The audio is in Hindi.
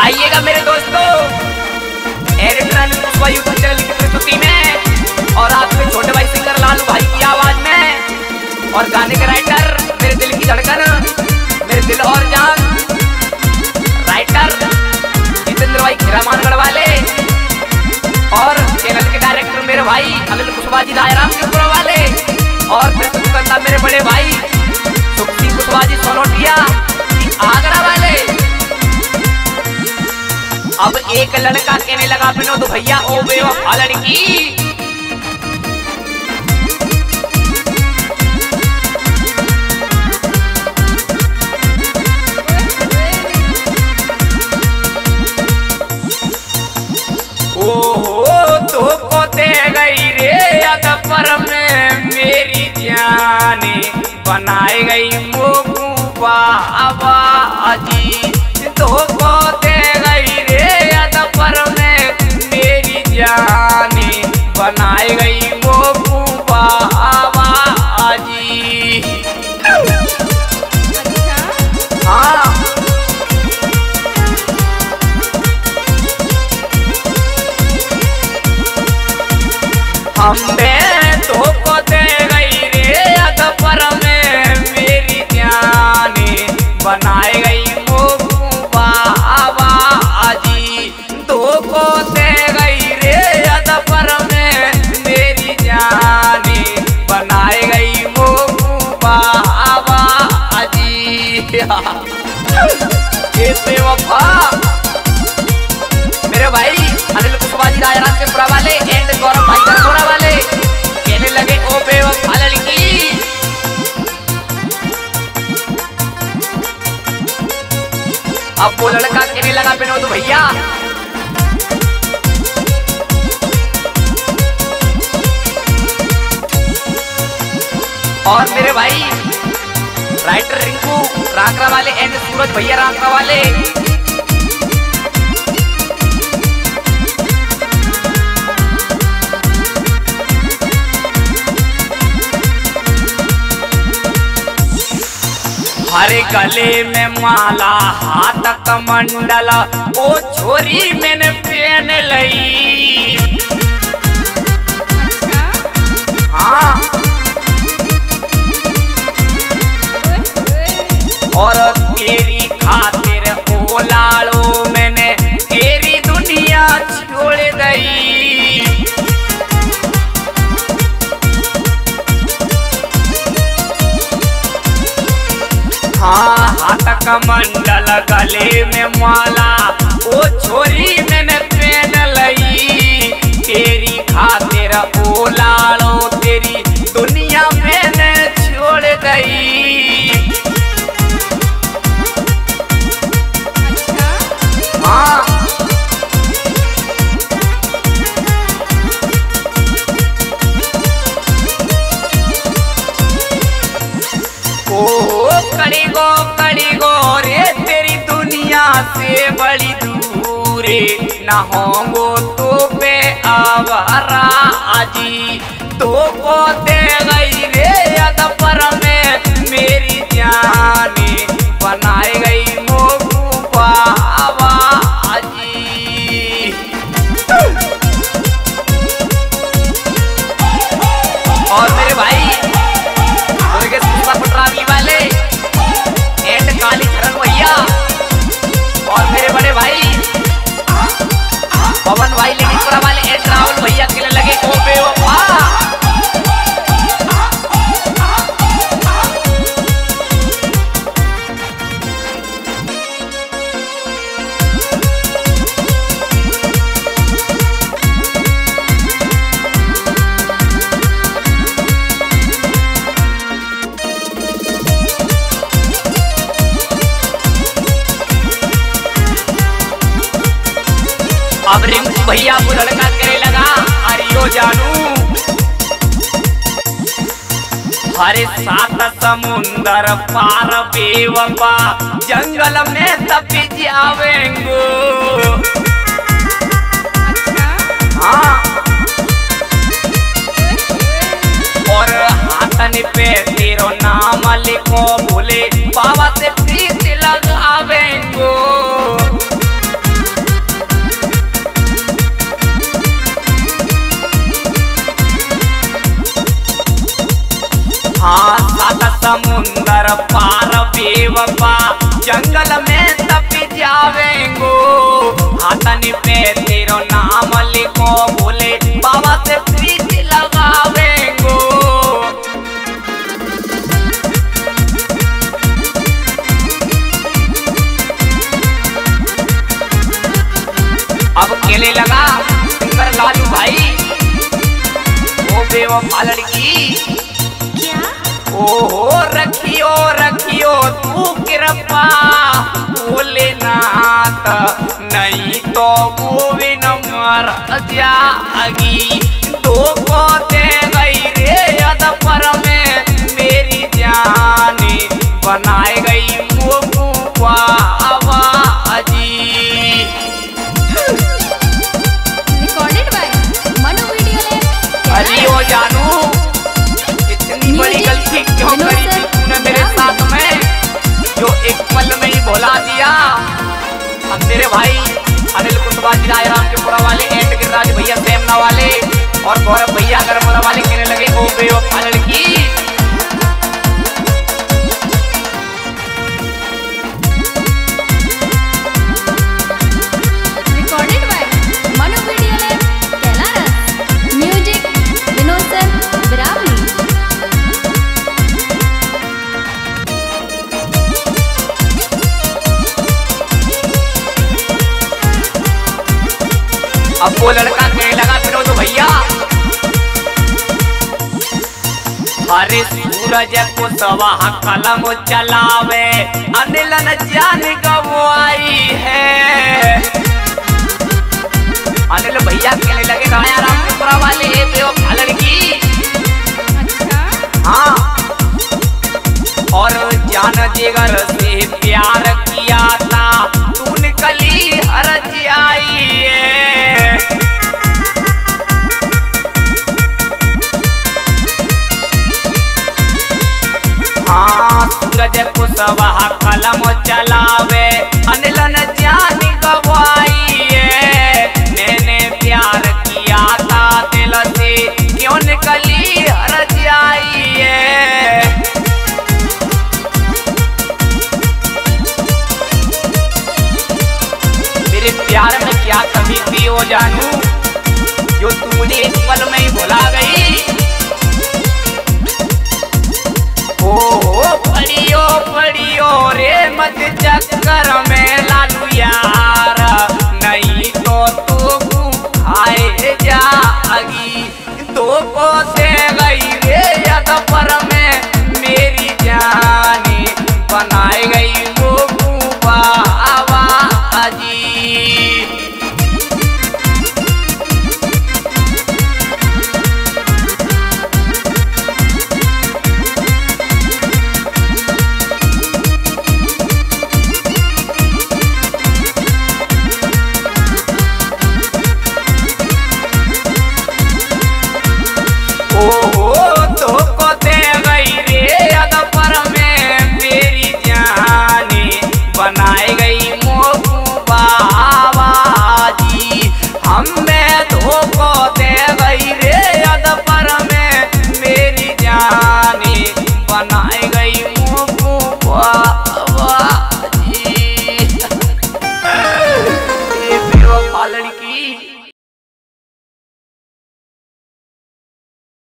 आइएगा मेरे दोस्तों यूट्यूब चैनल की प्रस्तुति में और आपके छोटे भाई सिंगर लालू भाई की आवाज में और गाने के राइटर मेरे दिल की धड़कन, मेरे दिल और जान राइटर जितेंद्र भाई खीरामानगढ़ वाले और चैनल के डायरेक्टर मेरे भाई अनिल कुशवाहा जी रायरामपुर वाले और प्रस्तुत करता मेरे बड़े भाई सुखी कुशवाहा जी सोनोटिया आगरा वाले। अब एक लड़का कहने लगा विनोद भैया ओ बेवफा लड़की, ओहो तो को दे गई रे अदपर में मेरी जाने बनाए गई मोकूबा आवाजी, तो को दे गई रे अदपर में मेरी जाने बनाए गई मोकूबा आवाजी। हाँ हमने तो को दे गई रे अदपर में मेरी जाने बनाए गई मोकूबा आवाजी, तो को दे गई रे अदपर में मेरी जाने बनाए गई मोकूबा आवाजी। कैसे वफा मेरे भाई अनिल कुशवाहा जी रायरामपुर वाले एंड गौरव भाई गरगोरा वाले कहने लगे ओ बेवफा लड़की। अब वो लड़का कहने लगा विनोद भैया और मेरे भाई राइटर रिंकू रांकरा वाले एंड सूरज भैया रांकरा वाले हरे गले में माला हाथ कमंडल ओ छोरी मैंने पहन लई। हाँ और तेरी खातिर ओ लाड़ो मैंने तेरी दुनिया छोड़ गई। हाँ हाथ कमंडल गले में माला ओ छोरी मैंने पहन लई, तेरी खातिर ओ लाड़ो तेरी दुनिया मैंने छोड़ गई। हाँ ओहो कड़ी गो रे तेरी दुनिया से बड़ी दूरे ना होंगो तो पे आवारा आजी, तो को दे गई रे अदपर में मेरी जाने बनाए गई मोकूबा आवाजी। और मेरे भाई पटरावी वाले एंड काली चरण भैया और मेरे बड़े भाई पवन भाई लेकिन वाले एंड राहुल भैया के लिए लगे ओ बेवफा। अब रिंकू भैया वो लड़का करे लगा अरियो जानू हरे सात समुंदर पार बेवफा जंगल में तप जावेंगो। हाँ और हाथन पे तेरो नाम लिखो भूले बाबा से प्रीत लगावेंगो। समुंदर पार बेवफा जंगल में तप जावेंगो हाथन पे तेरो नाम लिखो बोले बाबा से प्रीत लगावेंगो। अब केले लगा सिंगर लालू भाई वो बेवफा लड़की क्या? ओहो रखियो रखियो तू कृपा भोलेनाथ नहीं तो वो भी न मर जाएगी तो को दे गई रे अदपर में मेरी जाने बनाए गई मुआ आवाजी। Recorded by Manu video lab. अरे ओ जानू इतनी बड़ी गलती क्यों करी थी तूने मेरे साथ में जो एक पल में ही भुला दिया। हम तेरे भाई अनिल कुंदवा जी रायराम के पुरा वाले एंड गिरिराज भैया सेमना वाले और गौरव भैया गरमोरा वाले कहने लगे ओ बेवफा लड़की। Recorded by Manu video lab Kailaras. Music Vinod sir Birawali. अब वो लड़का कहने लगा फिर तो भैया हरे सूरज को सवाह कलम चलावे अनिल न जान गवाई है। अनिल भैया कहने लगे रायाराम के पुरा वाले बेवफा लड़की। हाँ और जान जिगर से प्यार किया था तू निकली हर आई है। हाँ सूरज कुशवाह कलम चलावे अनिल न जान गवाई है। मैंने प्यार किया था दिल से क्यों निकली हर जाई है। मेरे प्यार में क्या कमी थी ओ जानू जो तू मुझे एक पल में ही भुला गई। ओ पड़ियो पड़ियो रे मत चक्कर